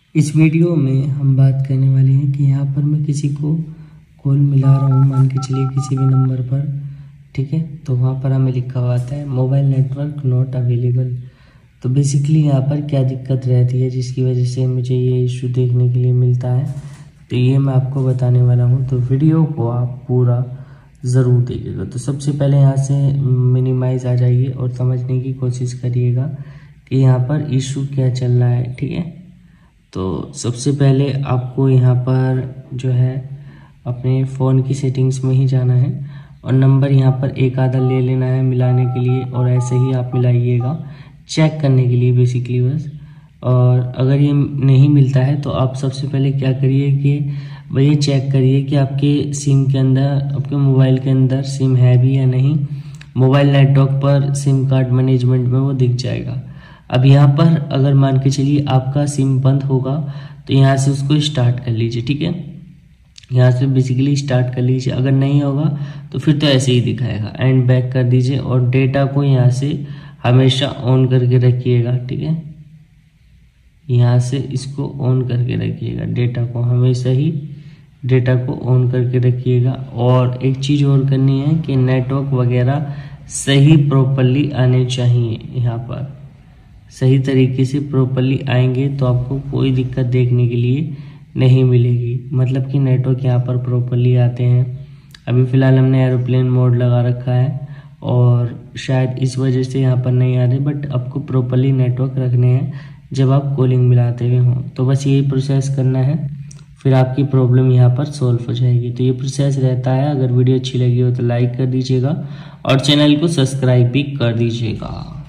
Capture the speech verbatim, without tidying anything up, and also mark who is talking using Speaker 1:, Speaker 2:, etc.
Speaker 1: इस वीडियो में हम बात करने वाले हैं कि यहाँ पर मैं किसी को कॉल मिला रहा हूँ, मान के चलिए किसी भी नंबर पर, ठीक है। तो वहाँ पर हमें लिखा हुआ आता है मोबाइल नेटवर्क नॉट अवेलेबल। तो बेसिकली यहाँ पर क्या दिक्कत रहती है जिसकी वजह से मुझे ये इशू देखने के लिए मिलता है, तो ये मैं आपको बताने वाला हूँ। तो वीडियो को आप पूरा ज़रूर देखिएगा। तो सबसे पहले यहाँ से मिनिमाइज आ जाइए और समझने की कोशिश करिएगा कि यहाँ पर इशू क्या चल रहा है, ठीक है। तो सबसे पहले आपको यहाँ पर जो है अपने फ़ोन की सेटिंग्स में ही जाना है और नंबर यहाँ पर एक आधा ले लेना है मिलाने के लिए, और ऐसे ही आप मिलाइएगा चेक करने के लिए बेसिकली बस। और अगर ये नहीं मिलता है तो आप सबसे पहले क्या करिए कि भैया चेक करिए कि आपके सिम के अंदर, आपके मोबाइल के अंदर सिम है भी या नहीं। मोबाइल नेटवर्क पर सिम कार्ड मैनेजमेंट में वो दिख जाएगा। अब यहाँ पर अगर मान के चलिए आपका सिम बंद होगा तो यहाँ से उसको स्टार्ट कर लीजिए, ठीक है। यहाँ से बेसिकली स्टार्ट कर लीजिए। अगर नहीं होगा तो फिर तो ऐसे ही दिखाएगा, एंड बैक कर दीजिए और डेटा को यहाँ से हमेशा ऑन करके रखिएगा, ठीक है। यहाँ से इसको ऑन करके रखिएगा, डेटा को हमेशा ही डेटा को ऑन करके रखिएगा। और एक चीज़ और करनी है कि नेटवर्क वगैरह सही प्रॉपरली आने चाहिए। यहाँ पर सही तरीके से प्रॉपरली आएंगे तो आपको कोई दिक्कत देखने के लिए नहीं मिलेगी। मतलब कि नेटवर्क यहाँ पर प्रॉपरली आते हैं। अभी फ़िलहाल हमने एरोप्लेन मोड लगा रखा है और शायद इस वजह से यहाँ पर नहीं आ रहे, बट आपको प्रॉपरली नेटवर्क रखने हैं जब आप कॉलिंग मिलाते हुए हों। तो बस यही प्रोसेस करना है, फिर आपकी प्रॉब्लम यहाँ पर सॉल्व हो जाएगी। तो ये प्रोसेस रहता है। अगर वीडियो अच्छी लगी हो तो लाइक कर दीजिएगा और चैनल को सब्सक्राइब भी कर दीजिएगा।